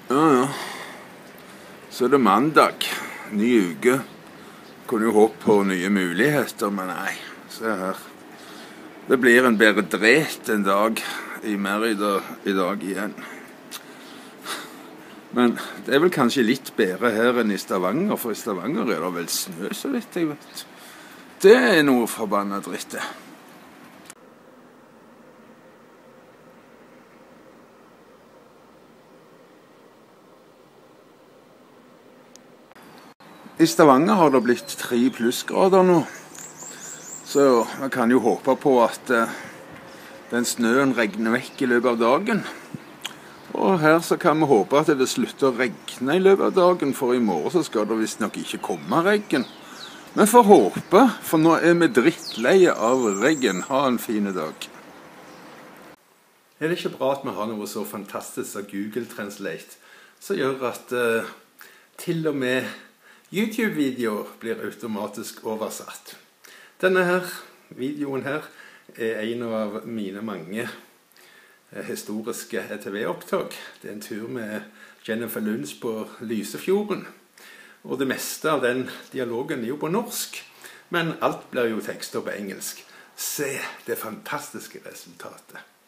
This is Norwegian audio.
Ja, ja. Så er det mandag. Ny uke. Kunne jo håpe på nye muligheter, men nei. Se her. Det blir en bedre dret en dag i Merida i dag igjen. Men det er vel kanskje litt bedre her enn i Stavanger, for i Stavanger er det vel snø, så vidt jeg vet. Det er noe forbannet dritt, det. I Stavanger har det blitt 3 plussgrader nå, så man kan jo håpe på at den snøen regner vekk i løpet av dagen. Og her så kan vi håpe at det slutter å regne i løpet av dagen, for i morgen så skal det visst nok ikke komme regn. Men får håpe, for nå er vi drittleie av regn. Ha en fin dag. Er det ikke bra at vi har noe så fantastisk som Google Translate, som gjør at til og med YouTube-videoer blir automatisk oversatt. Denne her videoen her er en av mine mange historiske TV-opptak. Det er en tur med Jennifer Lunds på Lysefjorden. Og det meste av den dialogen er jo på norsk, men alt blir jo tekster på engelsk. Se det fantastiske resultatet.